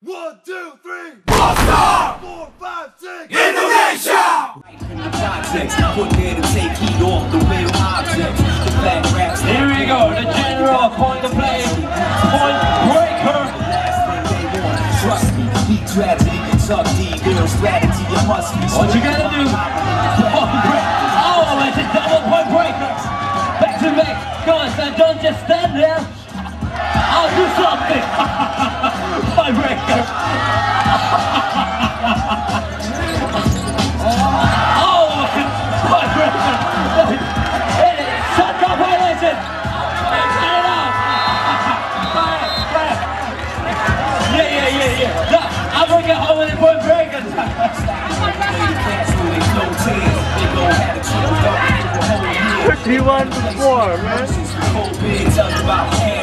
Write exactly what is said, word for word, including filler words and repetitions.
One, two, three. BallStar! Four, five, six. Indonesia! Put there to take heat off the real objects. The flat raps. Here we go, the general point to play. Point breaker. Trust me, heat tragedy, Kentucky, real strategy, you must be. What you gotta do? Point break. Oh, it's a double point breaker. Back to back. Come on, son, don't just stand there. I'll do something. Point breaker. Oh, point breaker. Hit it. Shut up, violation. Cut it out. Fire, fire. Yeah, yeah, yeah, yeah. No, I'm gonna get home with the point breakers. thirty-one to four, man.